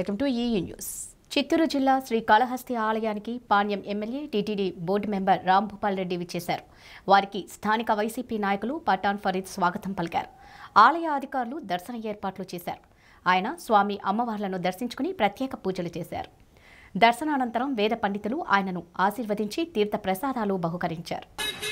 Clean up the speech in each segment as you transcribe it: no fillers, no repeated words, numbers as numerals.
Welcome to ఈ news. Chittoor జిల్లా శ్రీకాళహస్తి ఆలయానికి Panyam MLA TTD board member Rambhupal Reddy విచ్చేశారు. వారికి స్థానిక వైసీపీ నాయకులు పఠాన్ ఫరీద్ స్వాగతం పలికారు. ఆలయ అధికారులు దర్శన ఏర్పాట్లు చేశారు. ఆయన స్వామి అమ్మవార్లను దర్శించుకుని ప్రత్యేక పూజలు చేశారు. దర్శనానంతరం వేద పండితులు ఆయనను ఆశీర్వదించి తీర్థ ప్రసాదాలు బహుకరించారు.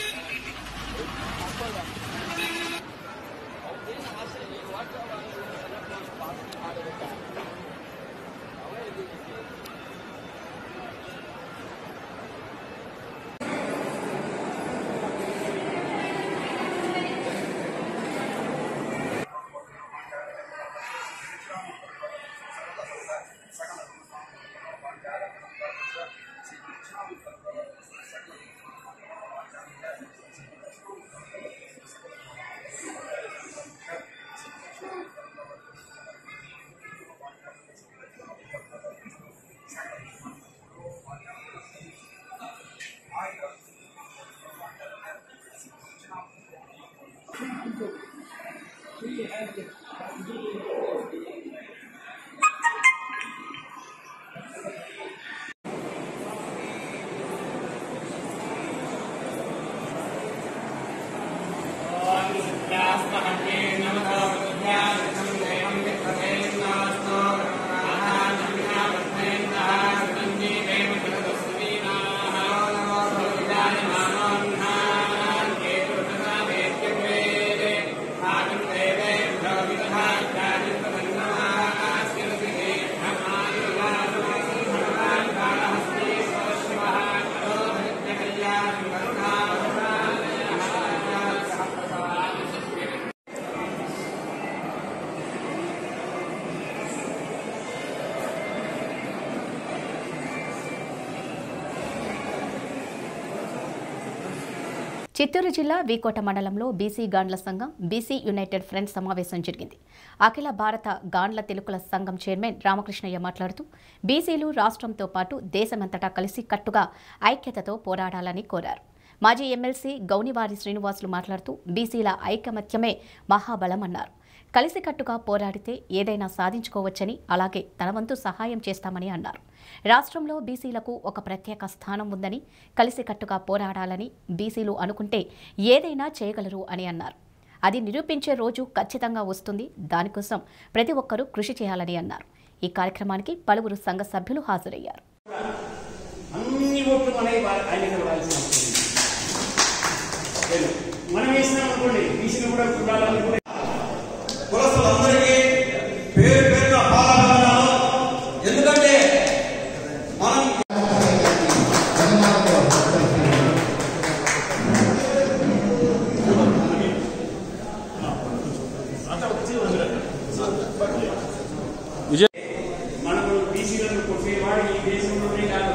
చిత్తూరు జిల్లా వీకోట మండలంలో బీసీ గాండ్ల సంఘం బీసీ యునైటెడ్ ఫ్రంట్ సమావేశం జరిగింది. అఖిల భారత గాండ్ల తెలుగుల సంఘం చైర్మన్ రామకృష్ణయ్య మాట్లాడుతూ బీసీలు రాష్ట్రంతో పాటు దేశమంతటా కలిసి కట్టుగా ఐక్యతతో పోరాడాలని కోరారు. మాజీ ఎమ్మెల్సీ గౌనివారి శ్రీనివాసులు మాట్లాడుతూ బీసీల ఐకమత్యమే మహాబలమన్నారు. కలిసికట్టుగా పోరాడితే ఏదైనా సాధించుకోవచ్చని, అలాగే తన వంతు సహాయం చేస్తామని అన్నారు. రాష్ట్రంలో బీసీలకు ఒక ప్రత్యేక స్థానం ఉందని, కలిసికట్టుగా పోరాడాలని బీసీలు అనుకుంటే ఏదైనా చేయగలరు అని అన్నారు. అది నిరూపించే రోజు ఖచ్చితంగా వస్తుంది. దానికోసం ప్రతి ఒక్కరూ కృషి చేయాలని అన్నారు. ఈ కార్యక్రమానికి పలువురు సంఘ సభ్యులు హాజరయ్యారు. కులస్తులందరికీ పేరు పేరున పాల్గొన్నాను. ఎందుకంటే మనం బీసీలను కొట్టేవాడు ఈ దేశంలోనే కాదు,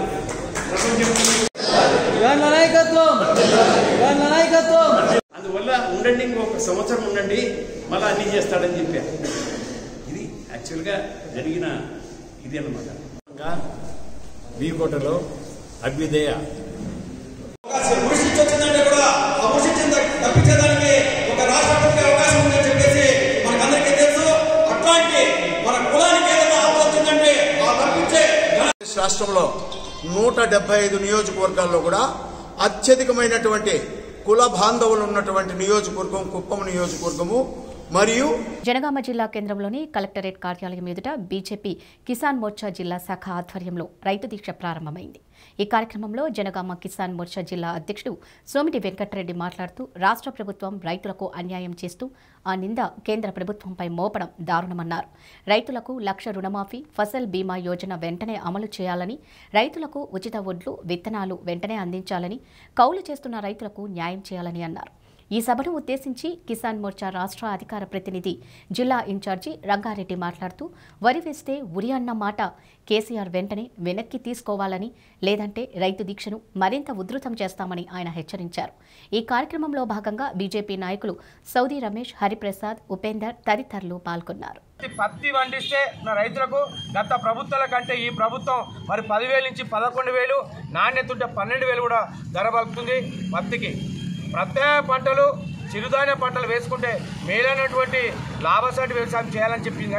ప్రపంచం. అందువల్ల ఉండండి, ఇంకొక సంవత్సరం ఉండండి, మళ్ళీ అన్ని చేస్తాడని చెప్పారు. ఇది యాక్చువల్గా జరిగిన ఇది అన్నమాట. వీకోటలో అభ్యుదయ వచ్చిందంటే కూడా తప్పించేదానికి ఒక రాష్ట్రపతికి అవకాశం ఉందని చెప్పేసి మనకందరికీ తెలుసు. అట్లాంటి మన కులానికి ఏదైనా ఆపొచ్చిందంటే ఆ తప్పించే రాష్ట్రంలో 175 నియోజకవర్గాల్లో కూడా అత్యధికమైనటువంటి కుల బాంధవులు ఉన్నటువంటి నియోజకవర్గం కుప్పం నియోజకవర్గము. మరియు జనగామ జిల్లా కేంద్రంలోని కలెక్టరేట్ కార్యాలయం ఎదుట బీజేపీ కిసాన్ మోర్చా జిల్లా శాఖ ఆధ్వర్యంలో రైతు దీక్ష ప్రారంభమైంది. ఈ కార్యక్రమంలో జనగామ కిసాన్ మోర్చా జిల్లా అధ్యక్షుడు సోమిటి వెంకటరెడ్డి మాట్లాడుతూ రాష్ట్ర ప్రభుత్వం రైతులకు అన్యాయం చేస్తూ ఆ నింద కేంద్ర ప్రభుత్వంపై మోపడం దారుణమన్నారు. రైతులకు 1,00,000 రుణమాఫీ, ఫసల్ బీమా యోజన వెంటనే అమలు చేయాలని, రైతులకు ఉచిత వడ్లు, విత్తనాలు వెంటనే అందించాలని, కౌలు చేస్తున్న రైతులకు న్యాయం చేయాలని అన్నారు. ఈ సభను ఉద్దేశించి కిసాన్ మోర్చా రాష్ట్ర అధికార ప్రతినిధి జిల్లా ఇన్ఛార్జి రంగారెడ్డి మాట్లాడుతూ వరి వేస్తే ఉరి అన్న మాట కేసీఆర్ వెంటనే వెనక్కి తీసుకోవాలని, లేదంటే రైతు దీక్షను మరింత ఉధృతం చేస్తామని ఆయన హెచ్చరించారు. ఈ కార్యక్రమంలో భాగంగా బీజేపీ నాయకులు సౌదీ రమేష్, హరిప్రసాద్, ఉపేందర్ తదితరులు పాల్గొన్నారు. పత్తి పండిస్తే నా రైతులకు గత ప్రభుత్వాల కంటే ఈ ప్రభుత్వం మరి 10,000 నుంచి 11,000, నాణ్యత ఉంటే 12,000 కూడా ధర పలుకుతుంది. పత్తికి ప్రత్యేక పంటలు చిరుధాన్య పంటలు వేసుకుంటే మేలైనటువంటి లాభసాటి వ్యవసాయం చేయాలని చెప్పింది. కానీ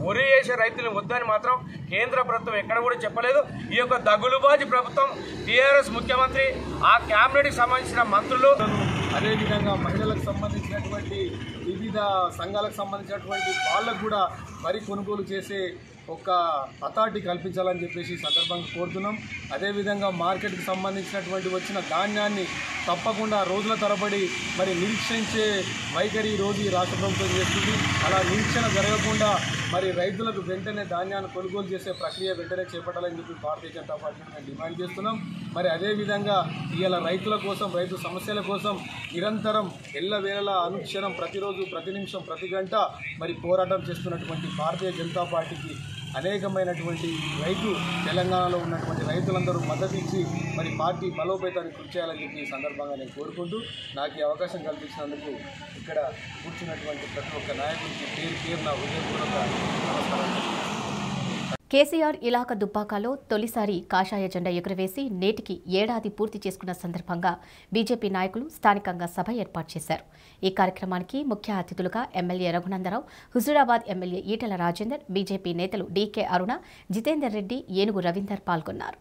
వరి చేసే రైతులను వద్దని మాత్రం కేంద్ర ప్రభుత్వం ఎక్కడ కూడా చెప్పలేదు. ఈ యొక్క దగులుబాజీ ప్రభుత్వం, టీఆర్ఎస్ ముఖ్యమంత్రి, ఆ క్యాబినెట్కి సంబంధించిన మంత్రులు, అదేవిధంగా మహిళలకు సంబంధించినటువంటి వివిధ సంఘాలకు సంబంధించినటువంటి వాళ్ళకు కూడా వరి కొనుగోలు చేసే ఒక అథారిటీ కల్పించాలని చెప్పేసి సందర్భంగా కోరుతున్నాం. అదేవిధంగా మార్కెట్కి సంబంధించినటువంటి వచ్చిన ధాన్యాన్ని తప్పకుండా రోజుల తరబడి మరి నిరీక్షించే వైఖరి ఈరోజు ఈ రాష్ట్ర ప్రభుత్వం చేస్తుంది. అలా నిరీక్షణ జరగకుండా మరి రైతులకు వెంటనే ధాన్యాన్ని కొనుగోలు చేసే ప్రక్రియ వెంటనే చేపట్టాలని చెప్పి భారతీయ జనతా పార్టీ మేము డిమాండ్ చేస్తున్నాం. మరి అదేవిధంగా ఇవాళ రైతుల కోసం, రైతు సమస్యల కోసం నిరంతరం ఎల్లవేళలా అనుక్షణం ప్రతిరోజు, ప్రతి నిమిషం, ప్రతి గంట మరి పోరాటం చేస్తున్నటువంటి భారతీయ జనతా పార్టీకి అనేకమైనటువంటి తెలంగాణలో ఉన్నటువంటి రైతులందరూ మద్దతు ఇచ్చి మరి పార్టీ బలోపేతాన్ని కృషి చేయాలని చెప్పి ఈ సందర్భంగా నేను కోరుకుంటూ నాకు ఈ అవకాశం కల్పించినందుకు ఇక్కడ కూర్చున్నటువంటి ప్రతి ఒక్క నాయకుడికి పేరున హృదయపూర్వక నమస్కారాలు. కేసీఆర్ ఇలాకా దుబ్బాకలో తొలిసారి కాషాయ జెండా ఎగురవేసి నేటికి ఏడాది పూర్తి చేసుకున్న సందర్భంగా బీజేపీ నాయకులు స్థానికంగా సభ ఏర్పాటు చేశారు. ఈ కార్యక్రమానికి ముఖ్య అతిథులుగా MLA Raghunandarao, Huzurabad MLA Etela Rajender, BJP నేతలు డీకే అరుణ, జితేందర్ రెడ్డి, ఏనుగు రవీందర్ పాల్గొన్నారు.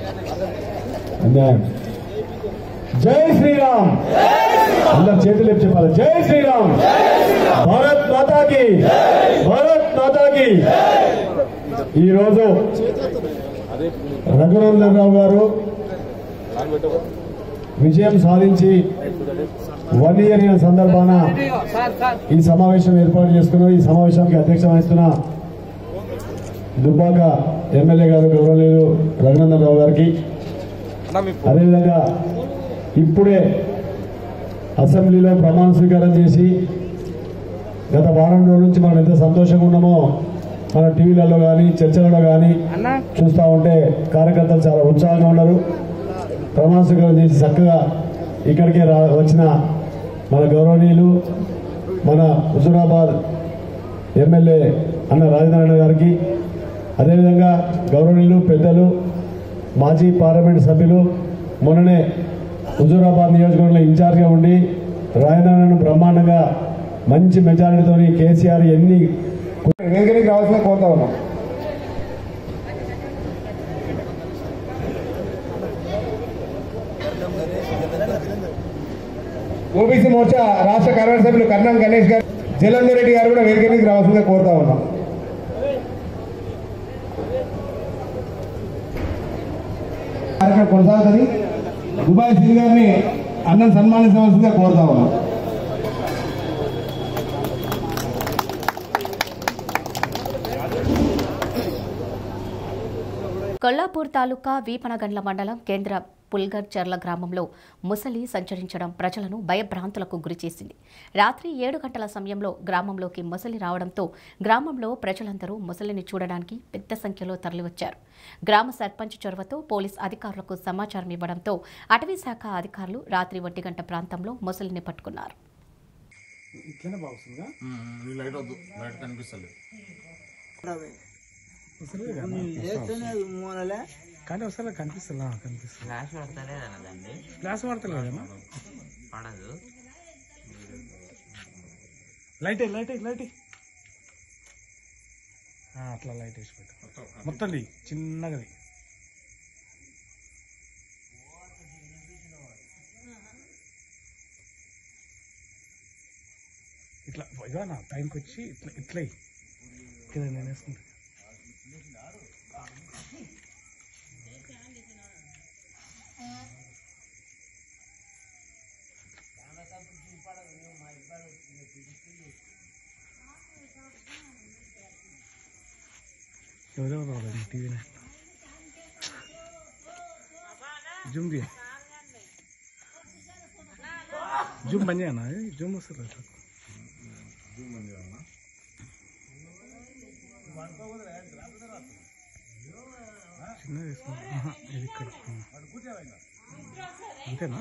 జై శ్రీరామ్, అందరు చేతులు చెప్పాలి. జై శ్రీరామ్, భారత్ మాతాకి, భారత్ మాతాకి. ఈరోజు రఘునందరావు గారు విజయం సాధించి 1 year అయిన సందర్భాన ఈ సమావేశం ఏర్పాటు చేసుకున్నారు. ఈ సమావేశానికి అధ్యక్షత వహిస్తున్న దుబ్బాక ఎమ్మెల్యే గారు గౌరవనీయులు రఘునందరావు గారికి, అదేవిధంగా ఇప్పుడే అసెంబ్లీలో ప్రమాణ స్వీకారం చేసి గత వారం రోజుల నుంచి మనం ఎంత సంతోషంగా ఉన్నామో మన టీవీలలో కానీ చర్చలలో కానీ చూస్తూ ఉంటే కార్యకర్తలు చాలా ఉత్సాహంగా ఉన్నారు. ప్రమాణ స్వీకారం చేసి చక్కగా ఇక్కడికే వచ్చిన మన గౌరవనీయులు, మన హుజూరాబాద్ ఎమ్మెల్యే అన్న రాజనారాయణ గారికి, అదేవిధంగా గౌరవనీయులు పెద్దలు, మాజీ పార్లమెంట్ సభ్యులు, మొన్ననే హుజూరాబాద్ నియోజకవర్గంలో ఇన్ఛార్జ్గా ఉండి రాజనారాయణను బ్రహ్మాండంగా మంచి మెజారిటీతో కేసీఆర్ ఎన్ని వెంకటకి రావాల్సిన కోరుతా ఉన్నాం. ఓబీసీ మోర్చా రాష్ట్ర కార్యవర్గ సభ్యులు కర్ణం గణేష్ గారు, జలంధర్ రెడ్డి గారు కూడా వెంకటకి రావాల్సిందిగా కోరుతా ఉన్నాం. కార్యక్రమం కొనసాగుతుంది. దుబాయ్ సింగ్ గారిని అన్నం సన్మానించవలసిందిగా కోరుతా ఉన్నాం. కొల్లాపూర్ తాలూకా వీపనగండ్ల మండలం కేంద్ర పుల్గర్ చర్ల గ్రామంలో ముసలి సంచరించడం ప్రజలను భయభ్రాంతులకు గురిచేసింది. రాత్రి 7 గంటల సమయంలో గ్రామంలోకి ముసలి రావడంతో గ్రామంలో ప్రజలందరూ ముసలిని చూడడానికి పెద్ద సంఖ్యలో తరలివచ్చారు. గ్రామ సర్పంచ్ చొరవతో పోలీస్ అధికారులకు సమాచారం ఇవ్వడంతో అటవీ శాఖ అధికారులు రాత్రి 1 గంట ప్రాంతంలో ముసలిని పట్టుకున్నారు. కానీ ఒకసారి కనిపిస్తుంది ఫ్లాష్ పడతలేదన్నదండి. ఫ్లాష్ పడతలేదన్నా, పడదు. లైట్ అట్లా లైట్ వేసి పెట్టు మొత్తం చిన్నగది. ఇట్లా ఇక నా టైంకి వచ్చి ఇట్లా ఇక్కడ నేను వేసుకుంటా. ఎవరెవరు రావాలి టీవీనే జూమ్ దియా, జూమ్ బంద్ చేయనా, జూమ్ వస్తుంది చిన్న వేసుకున్నా. ఇది ఇక్కడ అంతేనా?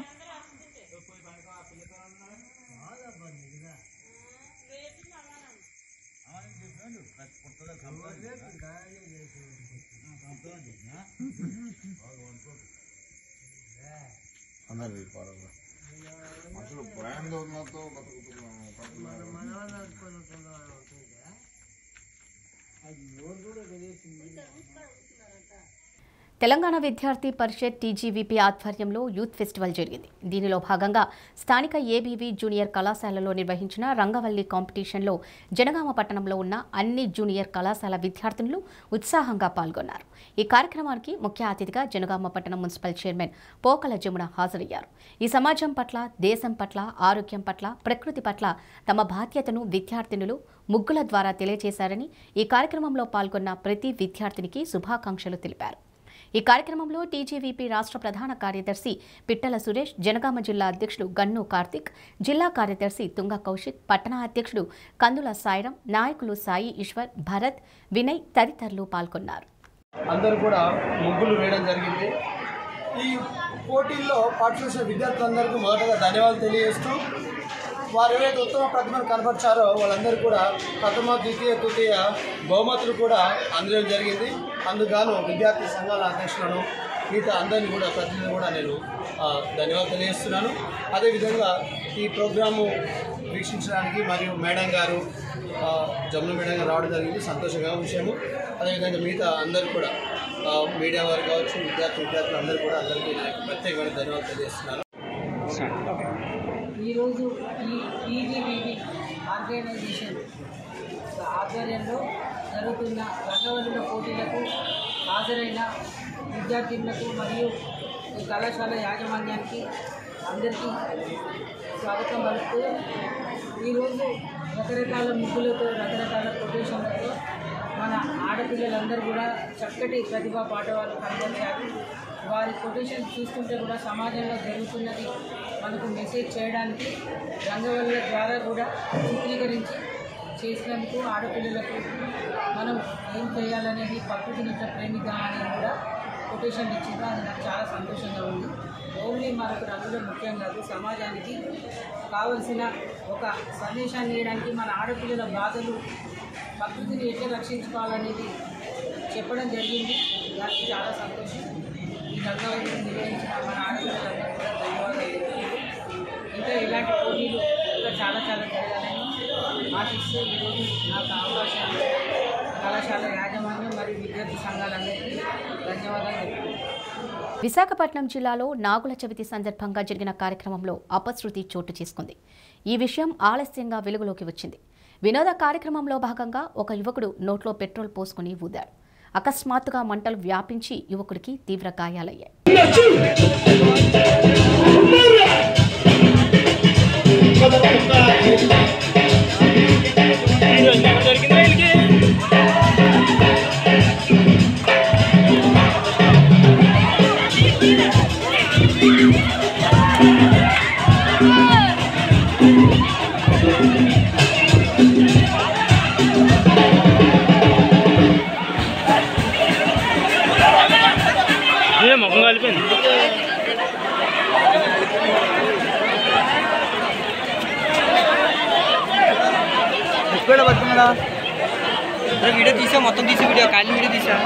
అసలు భయంతో ఉన్నతో బతుకుతున్నాము. తెలంగాణ విద్యార్థి పరిషత్ టీజీవీపీ ఆధ్వర్యంలో యూత్ ఫెస్టివల్ జరిగింది. దీనిలో భాగంగా స్థానిక ఏబీవీ జూనియర్ కళాశాలలో నిర్వహించిన రంగవల్లి కాంపిటీషన్లో జనగామ పట్టణంలో ఉన్న అన్ని జూనియర్ కళాశాల విద్యార్థులు ఉత్సాహంగా పాల్గొన్నారు. ఈ కార్యక్రమానికి ముఖ్య అతిథిగా జనగామ పట్టణం మున్సిపల్ చైర్మన్ పోకల జమున హాజరయ్యారు. ఈ సమాజం పట్ల, దేశం పట్ల, ఆరోగ్యం పట్ల, ప్రకృతి పట్ల తమ బాధ్యతను విద్యార్థినులు ముగ్గుల ద్వారా తెలియజేశారని ఈ కార్యక్రమంలో పాల్గొన్న ప్రతి విద్యార్థినికి శుభాకాంక్షలు తెలిపారు. ఈ కార్యక్రమంలో టీజీవీపీ రాష్ట్ర ప్రధాన కార్యదర్శి పిట్టల సురేష్, జనగామ జిల్లా అధ్యక్షుడు గన్ను కార్తిక్, జిల్లా కార్యదర్శి తుంగ కౌశిక్, పట్టణ అధ్యక్షుడు కందుల సాయిరం, నాయకులు సాయి ఈశ్వర్, భరత్, వినయ్ తదితరులు పాల్గొన్నారు. అందరూ కూడా ముగ్గులు వేయడం జరిగింది. ఈ పోటీల్లో పార్టిసిపేట్ చేసిన విద్యార్థులందరికీ మొదటగా ధన్యవాదాలు తెలియజేస్తూ వారు ఏవైతే ఉత్తమ ప్రతిభను కనపరిచారో వాళ్ళందరూ కూడా ప్రథమ, ద్వితీయ, తృతీయ బహుమతులు కూడా అందడం జరిగింది. అందుకు విద్యార్థి సంఘాల అధ్యక్షులను మిగతా అందరినీ కూడా ప్రతినిధులు కూడా నేను ధన్యవాదాలు తెలియజేస్తున్నాను. అదేవిధంగా ఈ ప్రోగ్రాము వీక్షించడానికి మరియు మేడం గారు జమున మేడం గారు రావడం జరిగింది, సంతోషకరమైన విషయము. అదేవిధంగా మిగతా అందరూ కూడా మీడియా వారు కావచ్చు, విద్యార్థులు అందరూ కూడా అందరికీ ప్రత్యేకమైన ధన్యవాదాలు తెలియజేస్తున్నాను. ఈరోజు ఈ టీజీవీపీ ఆర్గనైజేషన్ ఆధ్వర్యంలో జరుగుతున్న రంగవల్లుల పోటీలకు హాజరైన విద్యార్థులకు మరియు ఈ కళాశాల యాజమాన్యానికి అందరికీ స్వాగతం పలుకుతూ ఈరోజు రకరకాల ముగ్గులతో, రకరకాల కొటేషన్లతో మన ఆడపిల్లలందరూ కూడా చక్కటి ప్రతిభా పాఠవాలు కనబరిచారు. వారి కొటేషన్ చూస్తుంటే కూడా సమాజంలో జరుగుతున్నది మనకు మెసేజ్ చేయడానికి రంగవల్లుల ద్వారా కూడా చిత్రీకరించి చేసినందుకు ఆడపిల్లలకు మనం ఏం చేయాలనేది ప్రకృతిని ఎట్లా ప్రేమిద్దామనేది కూడా కొటేషన్ ఇచ్చిందో అది నాకు చాలా సంతోషంగా ఉంది. ఓన్లీ మనకు రంగులు ముఖ్యం కాదు, సమాజానికి కావలసిన ఒక సందేశాన్ని ఇవ్వడానికి మన ఆడపిల్లల బాధలు, ప్రకృతిని ఎట్లా రక్షించుకోవాలనేది చెప్పడం జరిగింది. నాకు చాలా సంతోషం. ఈ రంగవల్లిని నిర్వహించిన మన ఆడపిల్లలందరూ కూడా ధన్యవాదాలు. ఇంకా ఇలాంటి పోటీలు ఇంకా చాలా జరగాలని ఆశిస్తూ ఈరోజు నాకు అవకాశాన్ని కళాశాల యాజమాన్యం మరియు విద్యార్థి సంఘాలందరికీ ధన్యవాదాలు తెలుపుతున్నాను. విశాఖపట్నం జిల్లాలో నాగుల చవితి సందర్భంగా జరిగిన కార్యక్రమంలో అపశృతి చోటు చేసుకుంది. ఈ విషయం ఆలస్యంగా వెలుగులోకి వచ్చింది. వినోద కార్యక్రమంలో భాగంగా ఒక యువకుడు నోట్లో పెట్రోల్ పోసుకుని ఊదాడు. అకస్మాత్తుగా మంటలు వ్యాపించి యువకుడికి తీవ్ర గాయాలయ్యాయి. మొహం కలిపింది. వీడియో తీసా, మొత్తం తీసి వీడియో ఖాళీ వీడియో తీసా.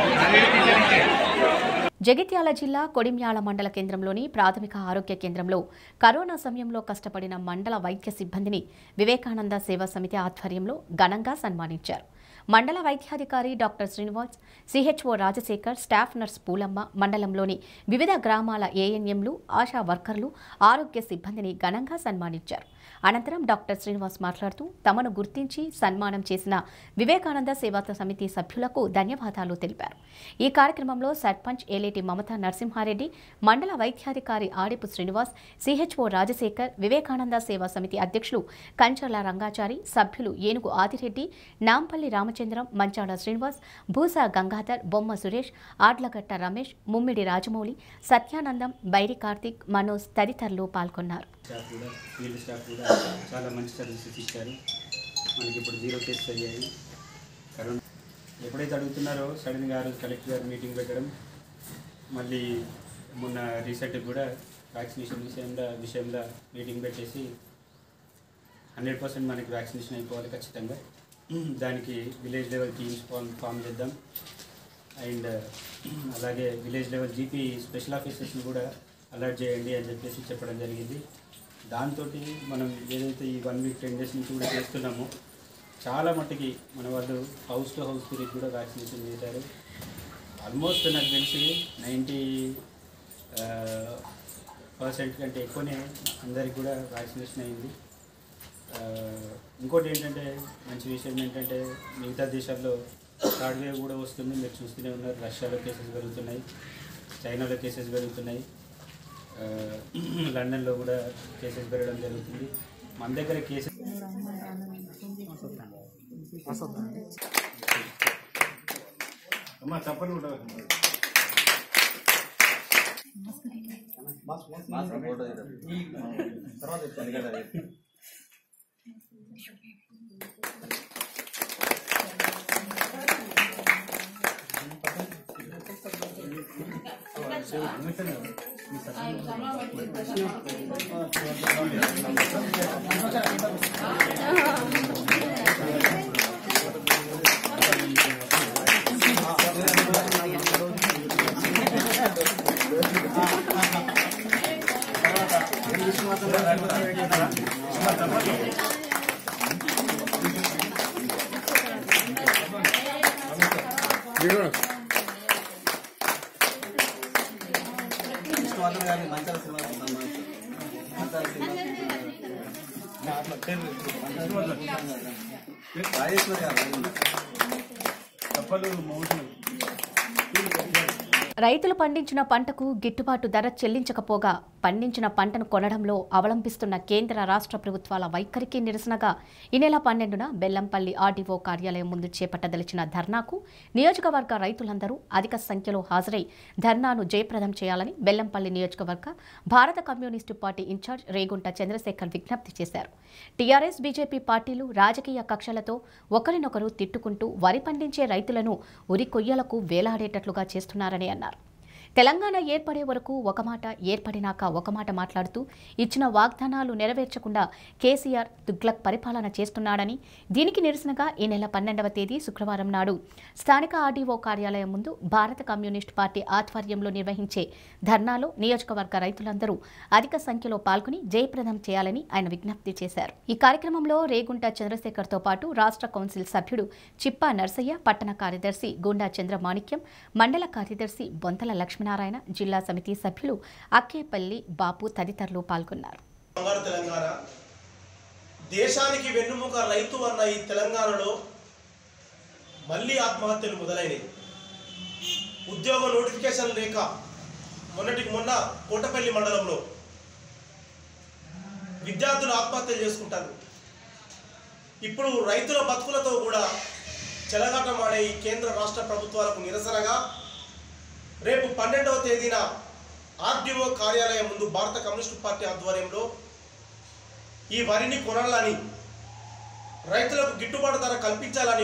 జగిత్యాల జిల్లా కొడిమ్యాళ మండల కేంద్రంలోని ప్రాథమిక ఆరోగ్య కేంద్రంలో కరోనా సమయంలో కష్టపడిన మండల వైద్య సిబ్బందిని వివేకానంద సేవా సమితి ఆధ్వర్యంలో ఘనంగా సన్మానించారు. మండల వైద్యాధికారి doctor Srinivas, CHO Rajasekhar, staff nurse Pulamma, మండలంలోని వివిధ గ్రామాల ఏఎన్ఎంలు, ఆశా వర్కర్లు, ఆరోగ్య సిబ్బందిని ఘనంగా సన్మానించారు. అనంతరం డాక్టర్ శ్రీనివాస్ మాట్లాడుతూ తమను గుర్తించి సన్మానం చేసిన వివేకానంద సేవా సమితి సభ్యులకు ధన్యవాదాలు తెలిపారు. ఈ కార్యక్రమంలో సర్పంచ్ ఏలేటి మమతా నరసింహారెడ్డి, మండల వైద్యాధికారి ఆడిపు శ్రీనివాస్, సిహెచ్ఓ రాజశేఖర్, వివేకానంద సేవా సమితి అధ్యక్షులు కంచర్ల రంగాచారి, సభ్యులు ఏనుగు ఆదిరెడ్డి, నాంపల్లి రామచంద్రం, మంచాడ శ్రీనివాస్, భూసా గంగాధర్, బొమ్మ సురేష్, ఆడ్లగట్ట రమేష్, ముమ్మిడి రాజమౌళి, సత్యానందం, బైరి కార్తిక్, మనోజ్ తదితరులు పాల్గొన్నారు. ఫీల్డ్ స్టాఫ్ కూడా చాలా మంచి సర్వీసెస్ ఇచ్చారు. మనకి ఇప్పుడు 0 కేసెస్ అయ్యాయి. కరోనా ఎప్పుడైతే అడుగుతున్నారో సడన్గా ఆ రోజు కలెక్టర్ గారు మీటింగ్ పెట్టడం, మళ్ళీ మొన్న రీసెంట్గా కూడా వ్యాక్సినేషన్ విషయంలో మీటింగ్ పెట్టేసి 100% మనకి వ్యాక్సినేషన్ అయిపోవాలి ఖచ్చితంగా. దానికి విలేజ్ లెవెల్ టీమ్స్ ఫామ్ చేద్దాం. అండ్ అలాగే విలేజ్ లెవెల్ జీపీ స్పెషల్ ఆఫీసర్స్ని కూడా అలర్ట్ చేయండి అని చెప్పేసి చెప్పడం జరిగింది. దాంతో మనం ఏదైతే ఈ 1 వీక్ 10 డేస్ నుంచి కూడా చేస్తున్నామో చాలా మట్టుకి మన వాళ్ళు హౌస్ టు హౌస్ తిరిగి కూడా వ్యాక్సినేషన్ చేశారు. ఆల్మోస్ట్ నాకు తెలిసి 90% కంటే ఎక్కువనే అందరికి కూడా వ్యాక్సినేషన్ అయింది. ఇంకోటి ఏంటంటే మంచి విషయం ఏంటంటే మిగతా దేశాల్లో థర్డ్ వేవ్ కూడా వస్తుంది. మీరు చూస్తూనే ఉన్నారు. రష్యాలో కేసెస్ పెరుగుతున్నాయి, చైనాలో కేసెస్ పెరుగుతున్నాయి, లండన్లో కూడా కేసెస్ పెరగడం జరుగుతుంది. మన దగ్గర కేసెస్ తప్పని కూడా రైతులు పండించిన పంటకు గిట్టుబాటు ధర చెల్లించకపోగా పండించిన పంటను కొనడంలో అవలంబిస్తున్న కేంద్ర రాష్ట్ర ప్రభుత్వాల వైఖరికి నిరసనగా ఈ నెల 12న బెల్లంపల్లి ఆర్డీఓ కార్యాలయం ముందు చేపట్టదలిచిన ధర్నాకు నియోజకవర్గ రైతులందరూ అధిక సంఖ్యలో హాజరై ధర్నాను జయప్రదం చేయాలని బెల్లంపల్లి నియోజకవర్గ Bharata communist party in-charge Regunta Chandrasekhar విజ్ఞప్తి చేశారు. టీఆర్ఎస్ బీజేపీ పార్టీలు రాజకీయ కక్షలతో ఒకరినొకరు తిట్టుకుంటూ వరి పండించే రైతులను ఉరి కొయ్యలకు వేలాడేటట్లుగా చేస్తున్నారని అన్నారు. తెలంగాణ ఏర్పడే వరకు ఒక మాట, ఏర్పడినాక ఒక మాట మాట్లాడుతూ ఇచ్చిన వాగ్దానాలు నెరవేర్చకుండా కేసీఆర్ తుగ్లక్ పరిపాలన చేస్తున్నాడని, దీనికి నిరసనగా ఈ నెల 12వ తేదీ శుక్రవారం నాడు స్థానిక ఆర్డీఓ కార్యాలయం ముందు భారత కమ్యూనిస్టు పార్టీ ఆధ్వర్యంలో నిర్వహించే ధర్నాలో నియోజకవర్గ రైతులందరూ అధిక సంఖ్యలో పాల్గొని జయప్రదం చేయాలని ఆయన విజ్ఞప్తి చేశారు. ఈ కార్యక్రమంలో రేగుంట చంద్రశేఖర్తో పాటు రాష్ట్ర కౌన్సిల్ సభ్యుడు చిప్పా నర్సయ్య, పట్టణ కార్యదర్శి గుండా చంద్రమాణిక్యం, మండల కార్యదర్శి బొంతల లక్ష్మీనారాయణ, జిల్లా సమితి సభ్యులు అక్కేపల్లి బాపు తదితరులు పాల్గొన్నారు. తెలంగాణ దేశానికి వెన్నుముక రైతు అన్న ఈ తెలంగాణలో మళ్లీ ఆత్మహత్యలు మొదలైనవి. ఉద్యోగ నోటిఫికేషన్ లేక మొన్నటికి మొన్న కోటపల్లి మండలంలో విద్యార్థులు ఆత్మహత్యలు చేసుకుంటారు. ఇప్పుడు రైతుల బతుకులతో కూడా చెలగాటమాడే ఈ కేంద్ర రాష్ట్ర ప్రభుత్వాలకు నిరసనగా రేపు 12వ తేదీన ఆర్డీఓ కార్యాలయం ముందు భారత కమ్యూనిస్టు పార్టీ ఆధ్వర్యంలో ఈ వరిని కొనాలని, రైతులకు గిట్టుబాటు ధర కల్పించాలని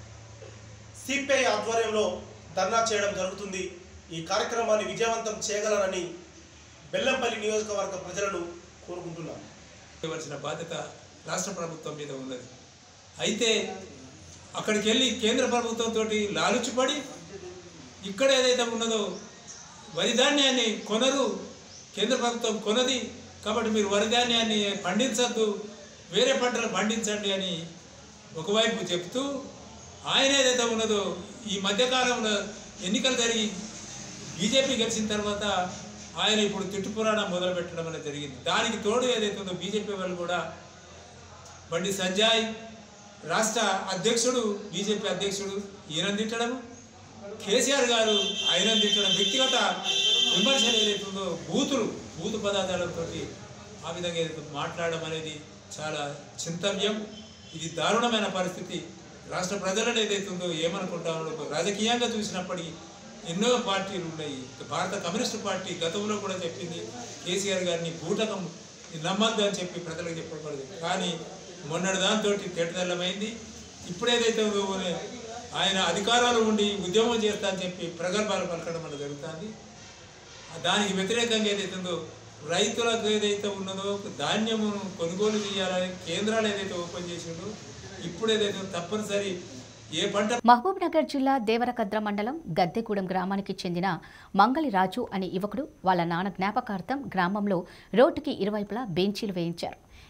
సిపిఐ ఆధ్వర్యంలో ధర్నా చేయడం జరుగుతుంది. ఈ కార్యక్రమాన్ని విజయవంతం చేయగలరని బెల్లంపల్లి నియోజకవర్గ ప్రజలను కోరుకుంటున్నాను. చేయవలసిన బాధ్యత రాష్ట్ర ప్రభుత్వం మీద ఉన్నది. అయితే అక్కడికి వెళ్ళి కేంద్ర ప్రభుత్వంతో లాలుచిపడి ఇక్కడ ఏదైతే ఉన్నదో వరి ధాన్యాన్ని కొనరు, కేంద్ర ప్రభుత్వం కొనది కాబట్టి మీరు వరి ధాన్యాన్ని పండించద్దు, వేరే పంటలు పండించండి అని ఒకవైపు చెప్తూ, ఆయన ఏదైతే ఉన్నదో ఈ మధ్యకాలంలో ఎన్నికలు జరిగి బీజేపీ గెలిచిన తర్వాత ఆయన ఇప్పుడు తిట్టు పురాణం మొదలుపెట్టడం అనేది జరిగింది. దానికి తోడు ఏదైతే ఉందో బీజేపీ వాళ్ళు కూడా బండి సంజయ్ రాష్ట్ర అధ్యక్షుడు, బీజేపీ అధ్యక్షుడు ఈయన తిట్టడం, కేసీఆర్ గారు ఆయన తిట్టడం, వ్యక్తిగత విమర్శలు ఏదైతుందో బూతు పదార్థాలతో ఆ విధంగా ఏదైతే మాట్లాడడం అనేది చాలా చింతవ్యం. ఇది దారుణమైన పరిస్థితి. రాష్ట్ర ప్రజలను ఏదైతుందో ఏమనుకుంటామో రాజకీయంగా చూసినప్పటికీ ఎన్నో పార్టీలు ఉన్నాయి. భారత కమ్యూనిస్టు పార్టీ గతంలో కూడా చెప్పింది కేసీఆర్ గారిని బూటకం నమ్మద్దు అని చెప్పి ప్రజలకు చెప్పబడదు. కానీ మొన్నటి దాంతో తేటతెల్లమైంది. ఇప్పుడేదైతే ఆయన అధికారాలు ఉండి ఉద్యమం చేస్తా అని చెప్పి ప్రగల్భాలు పలకడం అనేది జరుగుతుంది. దానికి వ్యతిరేకంగా ఏదైతుందో రైతులకు ఏదైతే ఉన్నదో ధాన్యమును కొనుగోలు చేయాలని కేంద్రాలు ఏదైతే ఓపెన్ చేసిండో ఇప్పుడు ఏదైతే తప్పనిసరి ఏ పంట. మహబూబ్ నగర్ జిల్లా దేవరకద్ర మండలం గద్దెగూడెం గ్రామానికి చెందిన మంగళి రాజు అనే యువకుడు వాళ్ళ నాన్న జ్ఞాపకార్థం గ్రామంలో రోడ్డుకి ఇరువైపులా బెంచీలు వేయించారు.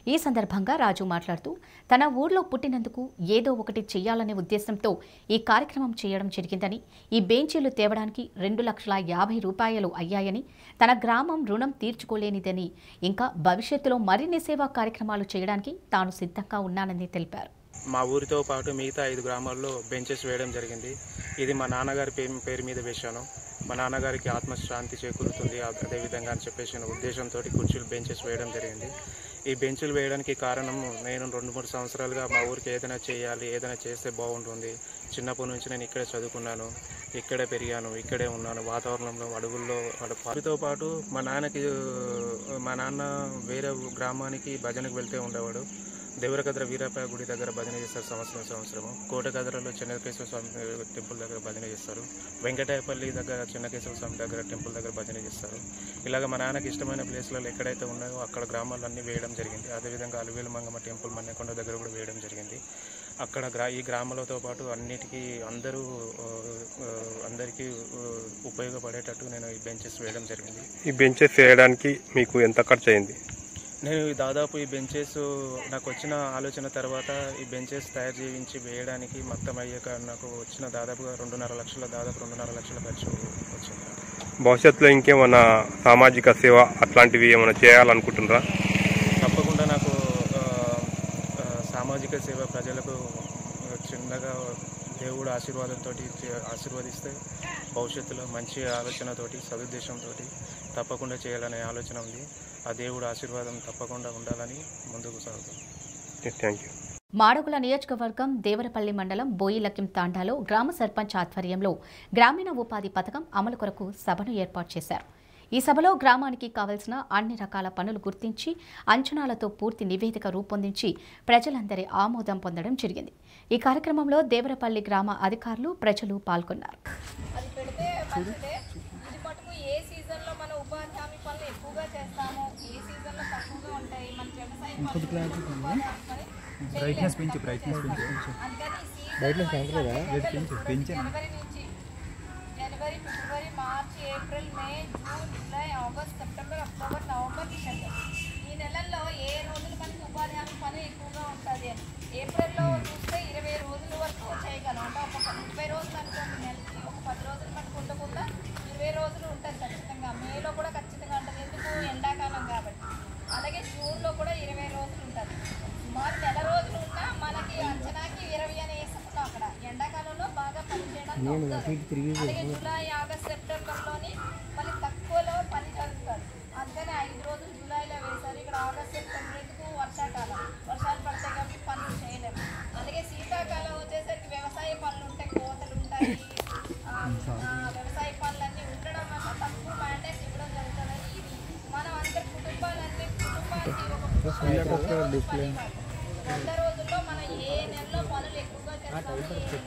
ఈ సందర్భంగా రాజు మాట్లాడుతూ తన ఊర్లో పుట్టినందుకు ఏదో ఒకటి చెయ్యాలనే ఉద్దేశంతో ఈ కార్యక్రమం చేయడం జరిగిందని, ఈ బెంచీలు తేవడానికి 2,50,000 రూపాయలు అయ్యాయని, తన గ్రామం రుణం తీర్చుకోలేనిదని, ఇంకా భవిష్యత్తులో మరిన్ని సేవా కార్యక్రమాలు చేయడానికి తాను సిద్ధంగా ఉన్నానని తెలిపారు. మా ఊరితో పాటు మిగతా 5 గ్రామాల్లో బెంచెస్ వేయడం జరిగింది. ఇది మా నాన్నగారి పేరు మీద వేశాను. మా నాన్నగారికి ఆత్మశాంతి చేకూరుతుంది అదేవిధంగా అని చెప్పేసి ఉద్దేశంతో కుర్చీలు బెంచెస్ వేయడం జరిగింది. ఈ బెంచులు వేయడానికి కారణం నేను 2-3 సంవత్సరాలుగా మా ఊరికి ఏదైనా చేయాలి, ఏదైనా చేస్తే బాగుంటుంది. చిన్నప్పటి నుంచి నేను ఇక్కడే చదువుకున్నాను, ఇక్కడే పెరిగాను, ఇక్కడే ఉన్నాను. వాతావరణంలో అడవుల్లో వాటితో పాటు మా నాన్న వేరే గ్రామానికి భజనకు వెళ్తూ ఉండేవాడు. దేవరకద్ర వీరప్ప గుడి దగ్గర భజన చేస్తారు సంవత్సరము. కోటకద్రలో చెన్నకేశ్వర స్వామి టెంపుల్ దగ్గర భజన చేస్తారు. వెంకటాయపల్లి దగ్గర చెన్నకేశ్వర స్వామి దగ్గర టెంపుల్ దగ్గర భజన చేస్తారు. ఇలాగ మా నాన్నకి ఇష్టమైన ప్లేస్లలో ఎక్కడైతే ఉన్నాయో అక్కడ గ్రామాలన్నీ వేయడం జరిగింది. అదేవిధంగా అలివేలు మంగమ్మ టెంపుల్ మన్నెకొండ దగ్గర కూడా వేయడం జరిగింది. అక్కడ ఈ గ్రామాలతో పాటు అన్నిటికీ అందరికీ ఉపయోగపడేటట్టు నేను ఈ బెంచెస్ వేయడం జరిగింది. ఈ బెంచెస్ వేయడానికి మీకు ఎంత ఖర్చు అయింది? నేను దాదాపు ఈ బెంచెస్ నాకు వచ్చిన ఆలోచన తర్వాత ఈ బెంచెస్ తయారు చేయించి వేయడానికి మొత్తం అయ్యాక నాకు వచ్చిన దాదాపుగా 2.5 లక్షల ఖర్చు వచ్చింది. భవిష్యత్తులో ఇంకేమైనా సామాజిక సేవ అట్లాంటివి ఏమైనా చేయాలనుకుంటున్నారా? తప్పకుండా నాకు సామాజిక సేవ ప్రజలకు చిన్నగా దేవుడు ఆశీర్వాదిస్తే భవిష్యత్తులో మంచి ఆలోచనతోటి సదుద్దేశంతో తప్పకుండా చేయాలనే ఆలోచన ఉంది. ఆ దేవుడు ఆశీర్వాదం తప్పకుండా ఉండాలని ముందుకు సాగుతాం. Thank you. మాడుగుల నియోజకవర్గం దేవరపల్లి మండలం బోయిలకిం తాండాలో గ్రామ సర్పంచ్ ఆధ్వర్యంలో గ్రామీణ ఉపాధి పథకం అమలు కొరకు సభను ఏర్పాటు చేశారు. ఈ సభలో గ్రామానికి కావలసిన అన్ని రకాల పనులు గుర్తించి అంచనాలతో పూర్తి నివేదిక రూపొందించి ప్రజలందరి ఆమోదం పొందడం జరిగింది. ఈ కార్యక్రమంలో దేవరపల్లి గ్రామ అధికారులు, ప్రజలు పాల్గొన్నారు. జనవరి, ఫిబ్రవరి, March, April, May, June, July, August, September, October, November, December ఈ నెలల్లో ఏ రోజులు మనకి ఉపాధి హామీ పని ఎక్కువగా ఉంటుంది అని ఏప్రిల్లో చూస్తే 20 రోజుల వరకు చేయగలం. అంటే ఒక 30 రోజులు అనుకోండి నెలకి, ఒక 10 రోజులు మనకు ఉండకుండా 20 రోజులు ఉంటుంది ఖచ్చితంగా. మేలో కూడా ఖచ్చితంగా ఉంటుంది, ఎందుకు ఎండాకాలం కాబట్టి. అలాగే జూన్లో కూడా 20 రోజులు ఉంటుంది. సుమారు నెల రోజులు ఉన్నా మనకి అంచనాకి 20 అని వేసుకున్నాం. అక్కడ ఎండాకాలంలో బాగా పని చేయడానికి ఉంటుంది. అలాగే జూలై, ఆగస్ట్, సెప్టెంబర్లోని మళ్ళీ తక్కువలో పని జరుగుతుంది. అందుకని 5 రోజులు జూలైలో వేశారు. ఇక్కడ ఆగస్ట్, సెప్టెంబర్ ఎందుకు వర్షాకాలం, వర్షాలు పడతాయి కాబట్టి పనులు చేయలేము. అలాగే శీతాకాలం వచ్చేసరికి వ్యవసాయ పనులు ఉంటాయి, కోతలు ఉంటాయి. వ్యవసాయ పనులన్నీ ఉండడం వల్ల తక్కువ మ్యాండేట్స్ ఇవ్వడం జరుగుతుందని మనం అందరి కుటుంబానికి ఒక 100 రోజుల్లో మనం ఏ నెలలో పనులు ఎక్కువగా చేస్తామో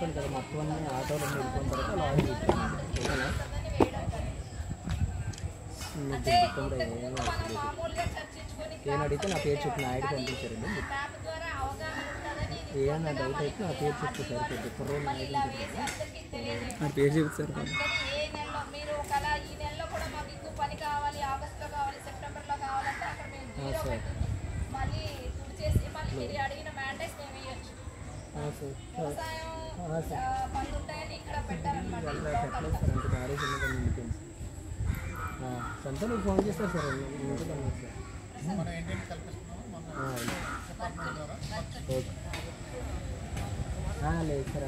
అంటే మనం మామూలుగా చర్చించుకొని మ్యాప్ ద్వారా అవగాహన ఉంటుందని ఇలా వేసి అందరికీ తెలియజేయాలి. ఏ నెలలో మీరు ఒకలా ఈ నెలలో కూడా మాకు ఎక్కువ పని కావాలి, ఆగస్టులో కావాలి, సెప్టెంబర్లో కావాలంటే అక్కడ మేము 0 పెట్టి మళ్ళీ తుడిచేసి మళ్ళీ మీరు అడిగిన మ్యాండేట్స్ మేము వేయచ్చు. వ్యవసాయం పనులు ఉంటాయని ఇక్కడ పెట్టారనమాట. ఫోన్ చేస్తారు సార్. లేదు సార్,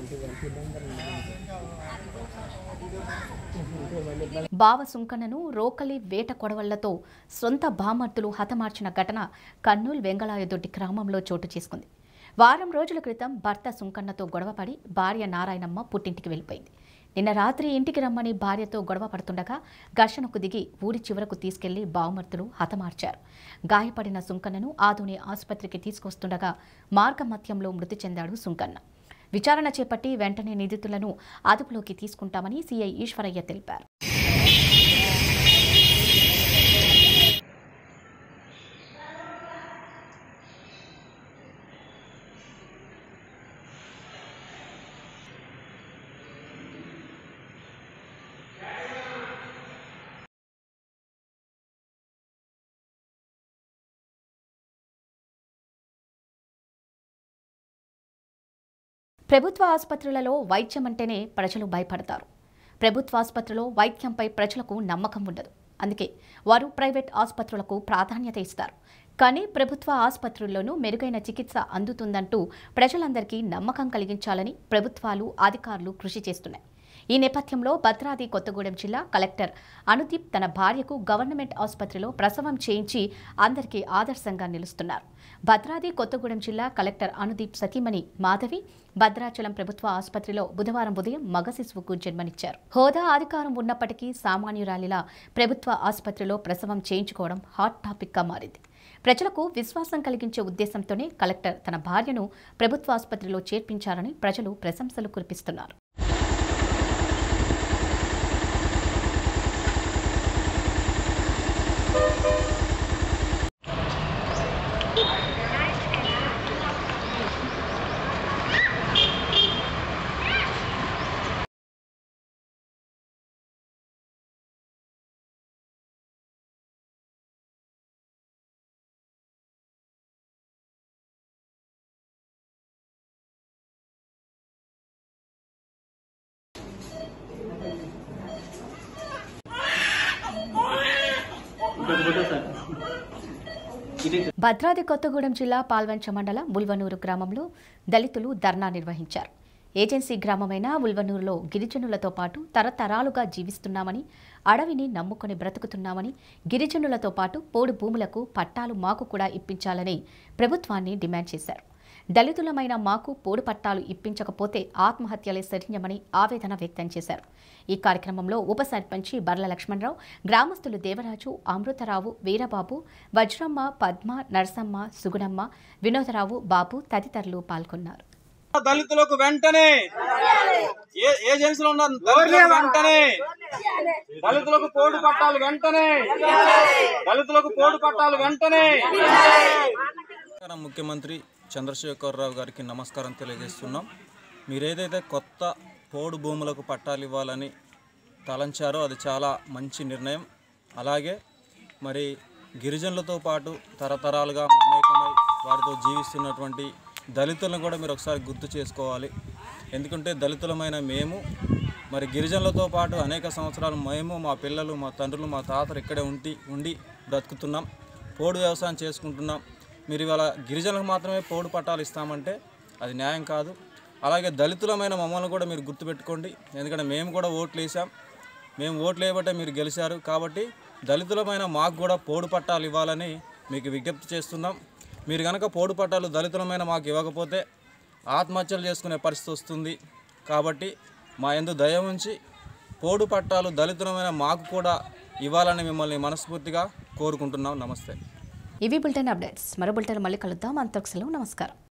బావ సుంకన్నను రోకలి వేట కొడవళ్లతో సొంత బామర్తులు హతమార్చిన ఘటన కర్నూలు వెంగళాయదొడ్డి గ్రామంలో చోటు చేసుకుంది. వారం రోజుల క్రితం భర్త సుంకన్నతో గొడవపడి భార్య నారాయణమ్మ పుట్టింటికి వెళ్ళిపోయింది. నిన్న రాత్రి ఇంటికి రమ్మని భార్యతో గొడవ పడుతుండగా ఘర్షణకు దిగి ఊరి చివరకు తీసుకెళ్లి బావమర్తులు హతమార్చారు. గాయపడిన సుంకన్నను ఆదోని ఆసుపత్రికి తీసుకొస్తుండగా మార్గమధ్యంలో మృతి చెందాడు సుంకన్న. విచారణ చేపట్టి వెంటనే నిందితులను అదుపులోకి తీసుకుంటామని సీఐ ఈశ్వరయ్య తెలిపారు. ప్రభుత్వ ఆసుపత్రులలో వైద్యం అంటేనే ప్రజలు భయపడతారు. ప్రభుత్వ ఆసుపత్రిలో వైద్యంపై ప్రజలకు నమ్మకం ఉండదు. అందుకే వారు ప్రైవేట్ ఆసుపత్రులకు ప్రాధాన్యత ఇస్తారు. కానీ ప్రభుత్వ ఆసుపత్రుల్లోనూ మెరుగైన చికిత్స అందుతుందంటూ ప్రజలందరికీ నమ్మకం కలిగించాలని ప్రభుత్వాలు, అధికారులు కృషి చేస్తున్నాయి. ఈ నేపథ్యంలో భద్రాద్రి కొత్తగూడెం జిల్లా కలెక్టర్ అనుదీప్ తన భార్యకు గవర్నమెంట్ ఆసుపత్రిలో ప్రసవం చేయించి అందరికీ ఆదర్శంగా నిలుస్తున్నారు. భద్రాద్రి కొత్తగూడెం జిల్లా కలెక్టర్ అనుదీప్ సతీమణి మాధవి భద్రాచలం ప్రభుత్వ ఆసుపత్రిలో బుధవారం ఉదయం మగ శిశువుకు జన్మనిచ్చారు. హోదా, అధికారం ఉన్నప్పటికీ సామాన్యురాలిలా ప్రభుత్వ ఆసుపత్రిలో ప్రసవం చేయించుకోవడం హాట్ టాపిక్గా మారింది. ప్రజలకు విశ్వాసం కలిగించే ఉద్దేశంతోనే కలెక్టర్ తన భార్యను ప్రభుత్వ ఆసుపత్రిలో చేర్పించారని ప్రజలు ప్రశంసలు కురిపిస్తున్నారు. భద్రాద్రి కొత్తగూడెం జిల్లా పాల్వంచ మండలం ఉల్వనూరు గ్రామంలో దళితులు ధర్నా నిర్వహించారు. ఏజెన్సీ గ్రామమైన ఉల్వనూరులో గిరిజనులతో పాటు తరతరాలుగా జీవిస్తున్నామని, అడవిని నమ్ముకొని బ్రతుకుతున్నామని, గిరిజనులతో పాటు పోడు భూములకు పట్టాలు మాకు కూడా ఇప్పించాలని ప్రభుత్వాన్ని డిమాండ్ చేశారు. దళితులమైన మాకు పోడు పట్టాలు ఇప్పించకపోతే ఆత్మహత్యలే శరణ్యమని ఆవేదన వ్యక్తం చేశారు. ఈ కార్యక్రమంలో ఉప సర్పంచి బర్ల లక్ష్మణరావు, గ్రామస్తులు దేవరాజు, అమృతరావు, వీరబాబు, వజ్రమ్మ, పద్మ, నరసమ్మ, సుగుణమ్మ, వినోదరావు, బాబు తదితరులు పాల్గొన్నారు. దళితులకు వెంటనే ఏజెన్సీలో ఉన్న దళితులకు వెంటనే దళితులకు పోడు పట్టాలు వెంటనే దళితులకు పోడు పట్టాలు వెంటనే. ముఖ్యమంత్రి చంద్రశేఖరరావు గారికి నమస్కారం తెలియజేస్తున్నాం. మీరేదైతే కొత్త పోడు భూములకు పట్టాలు ఇవ్వాలని తలంచారో అది చాలా మంచి నిర్ణయం. అలాగే మరి గిరిజనులతో పాటు తరతరాలుగా మమేకమై వారితో జీవిస్తున్నటువంటి దళితులను కూడా మీరు ఒకసారి గుర్తు చేసుకోవాలి. ఎందుకంటే దళితులమైన మేము మరి గిరిజనులతో పాటు అనేక సంవత్సరాలు మేము, మా పిల్లలు, మా తండ్రులు, మా తాతలు ఇక్కడే ఉండి బ్రతుకుతున్నాం, పోడు వ్యవసాయం చేసుకుంటున్నాం. మీరు ఇవాళ గిరిజనులకు మాత్రమే పోడు పట్టాలు ఇస్తామంటే అది న్యాయం కాదు. అలాగే దళితులమైన మమ్మల్ని కూడా మీరు గుర్తుపెట్టుకోండి. ఎందుకంటే మేము కూడా ఓట్లు వేసాం, మేము ఓట్లు వేయబట్టే మీరు గెలిచారు. కాబట్టి దళితులమైన మాకు కూడా పోడు పట్టాలు ఇవ్వాలని మీకు విజ్ఞప్తి చేస్తున్నాం. మీరు కనుక పోడు పట్టాలు దళితులమైన మాకు ఇవ్వకపోతే ఆత్మహత్యలు చేసుకునే పరిస్థితి వస్తుంది. కాబట్టి మా యందు దయ ఉంచి పోడు పట్టాలు దళితులమైన మాకు కూడా ఇవ్వాలని మిమ్మల్ని మనస్ఫూర్తిగా కోరుకుంటున్నాం. నమస్తే. ఇవి బులెటిన్ అప్డేట్స్. మరో బులెటిన్ మళ్ళీ కలుద్దాం. అంతకు సెలవు. నమస్కారం.